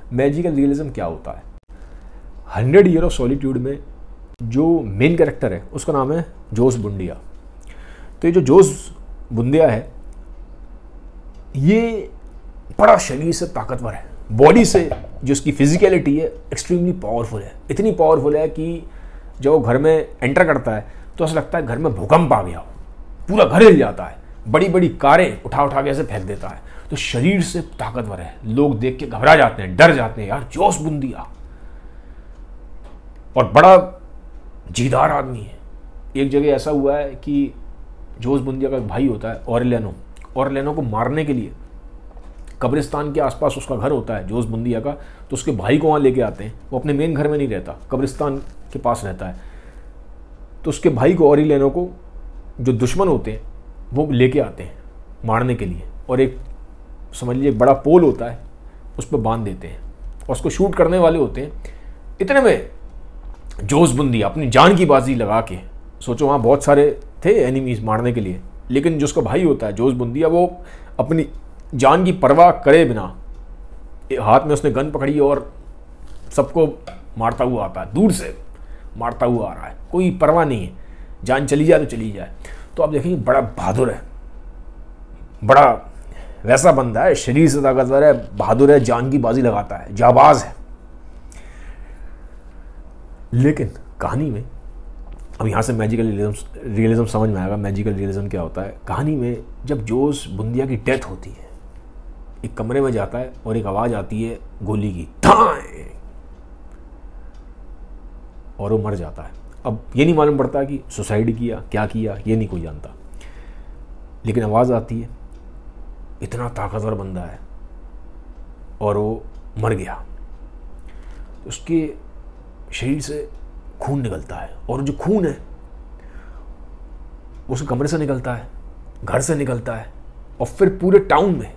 Magical realism क्या होता है? 100 ईयर ऑफ सॉलिट्यूड में जो मेन कैरेक्टर है उसका नाम है जोस बुंदिया। तो ये जो जोस बुंदिया है ये बड़ा शरीर से ताकतवर है, बॉडी से जो उसकी फिजिकलिटी है एक्सट्रीमली पावरफुल है। इतनी पावरफुल है कि जब वो घर में एंटर करता है तो ऐसा लगता है घर में भूकंप आ गया हो, पूरा घर हिल जाता है, बड़ी बड़ी कारें उठा उठा के ऐसे फेंक देता है। तो शरीर से ताकतवर है, लोग देख के घबरा जाते हैं, डर जाते हैं, यार जोस बुंदिया। और बड़ा जीदार आदमी है। एक जगह ऐसा हुआ है कि जोस बुंदिया का एक भाई होता है ऑरलेनो को मारने के लिए कब्रिस्तान के आसपास उसका घर होता है जोस बुंदिया का, तो उसके भाई को वहाँ लेके आते हैं। वो अपने मेन घर में नहीं रहता, कब्रिस्तान के पास रहता है। तो उसके भाई को ऑरलेनो को जो दुश्मन होते हैं वो लेके आते हैं मारने के लिए, और एक समझ लीजिए बड़ा पोल होता है उस पर बांध देते हैं और उसको शूट करने वाले होते हैं। इतने में जोस बुंदिया अपनी जान की बाजी लगा के, सोचो वहाँ बहुत सारे थे एनिमीज मारने के लिए, लेकिन जो उसका भाई होता है जोस बुंदिया वो अपनी जान की परवाह करे बिना हाथ में उसने गन पकड़ी और सबको मारता हुआ आता है, दूर से मारता हुआ आ रहा है, कोई परवाह नहीं है, जान चली जाए तो चली जाए। तो आप देखेंगे बड़ा बहादुर है, बड़ा वैसा बंदा है, शरीर से ताकतवर है, बहादुर है, जान की बाजी लगाता है, जाबाज है। लेकिन कहानी में अब यहाँ से मैजिकल रियलिज्म समझ में आएगा। मैजिकल रियलिज्म क्या होता है? कहानी में जब जोस बुंदिया की डेथ होती है, एक कमरे में जाता है और एक आवाज़ आती है गोली की, धाएं, और वो मर जाता है। अब ये नहीं मालूम पड़ता कि सुसाइड किया, क्या किया, ये नहीं कोई जानता, लेकिन आवाज़ आती है। इतना ताकतवर बंदा है और वो मर गया। उसके शरीर से खून निकलता है, और जो खून है उसके कमरे से निकलता है, घर से निकलता है, और फिर पूरे टाउन में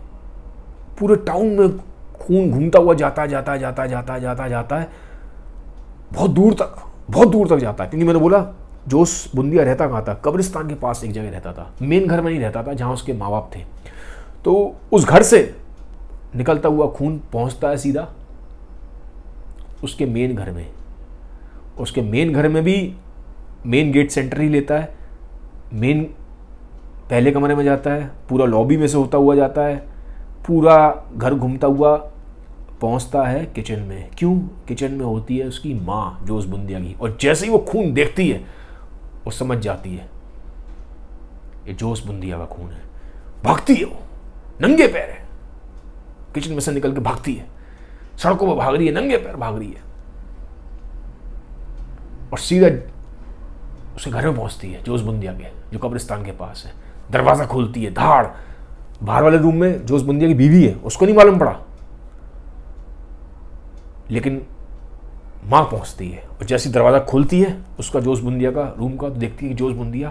खून घूमता हुआ जाता है बहुत दूर तक जाता है। क्योंकि मैंने बोला जोस बुंदिया रहता कहाँ था? कब्रिस्तान के पास एक जगह रहता था, मेन घर में नहीं रहता था जहाँ उसके माँ बाप थे। तो उस घर से निकलता हुआ खून पहुँचता है सीधा उसके मेन घर में। उसके मेन घर में भी मेन गेट सेंटर ही लेता है, मेन पहले कमरे में जाता है, पूरा लॉबी में से होता हुआ जाता है, पूरा घर घूमता हुआ पहुंचता है किचन में। क्यों? किचन में होती है उसकी माँ जोस बुंदिया की, और जैसे ही वो खून देखती है वो समझ जाती है ये जोस बुंदिया का खून है। भागती है वो, नंगे पैर है, किचन में से निकल के भागती है, सड़कों पर भाग रही है, नंगे पैर भाग रही है, और सीधा उसके घर में पहुंचती है जोस बुंदिया के, जो कब्रिस्तान के पास है। दरवाजा खोलती है, धाड़। बाहर वाले रूम में जोस बुंदिया की बीवी है, उसको नहीं मालूम पड़ा, लेकिन मां पहुंचती है, और जैसी दरवाजा खोलती है उसका जोस बुंदिया का रूम का, तो देखती है कि जोस बुंदिया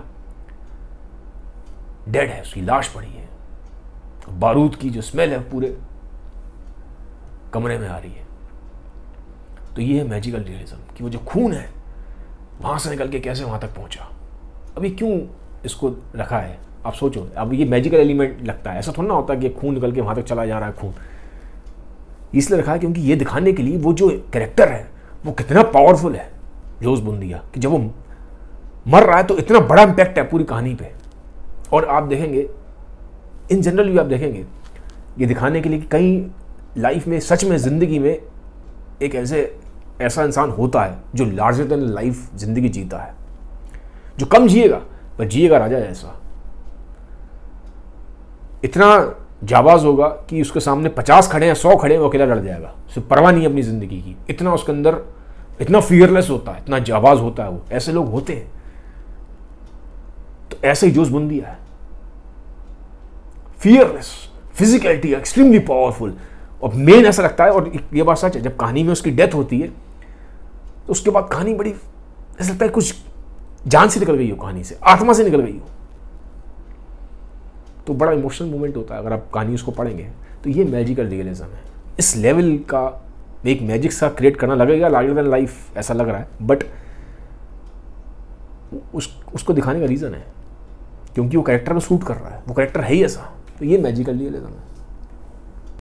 डेड है, उसकी लाश पड़ी है। बारूद की जो स्मेल है पूरे कमरे में आ रही है। तो ये है मैजिकल रियलिज्म कि वो जो खून है वहां से निकल के कैसे वहां तक पहुंचा। अभी क्यों इसको रखा है आप सोचो। अब ये मैजिकल एलिमेंट लगता है, ऐसा थोड़ा ना होता कि खून निकल के वहां तक चला जा रहा है खून। इसलिए रखा है क्योंकि ये दिखाने के लिए वो जो कैरेक्टर है वो कितना पावरफुल है जोस बुंदिया, कि जब वो मर रहा है तो इतना बड़ा इंपैक्ट है पूरी कहानी पे। और आप देखेंगे इन जनरल भी आप देखेंगे ये दिखाने के लिए कि कहीं लाइफ में सच में ज़िंदगी में एक ऐसा इंसान होता है जो लार्जर देन लाइफ जिंदगी जीता है, जो कम जिएगा पर जिएगा राजा जैसा। इतना जाबाज होगा कि उसके सामने 50 खड़े हैं, 100 खड़े हैं, वो अकेला लड़ जाएगा, सिर्फ परवाह नहीं है अपनी जिंदगी की। इतना उसके अंदर इतना फियरलेस होता है, इतना जाबाज होता है वो। ऐसे लोग होते हैं। तो ऐसे ही जोस बुंदिया है, फियरलेस, फिजिकलिटी एक्सट्रीमली पावरफुल। और मेन ऐसा लगता है, और ये बात सच है, जब कहानी में उसकी डेथ होती है तो उसके बाद कहानी बड़ी ऐसा लगता है कुछ जान से निकल गई हो, कहानी से, आत्मा से निकल गई हो। तो बड़ा इमोशनल मोमेंट होता है अगर आप कहानी उसको पढ़ेंगे। तो ये मैजिकल रियलिज्म है। इस लेवल का एक मैजिक सा क्रिएट करना लगेगा लार्जर देन लाइफ, ऐसा लग रहा है, बट उसको दिखाने का रीज़न है क्योंकि वो कैरेक्टर में सूट कर रहा है, वो कैरेक्टर है ही ऐसा। तो ये मैजिकल रियलिज्म है।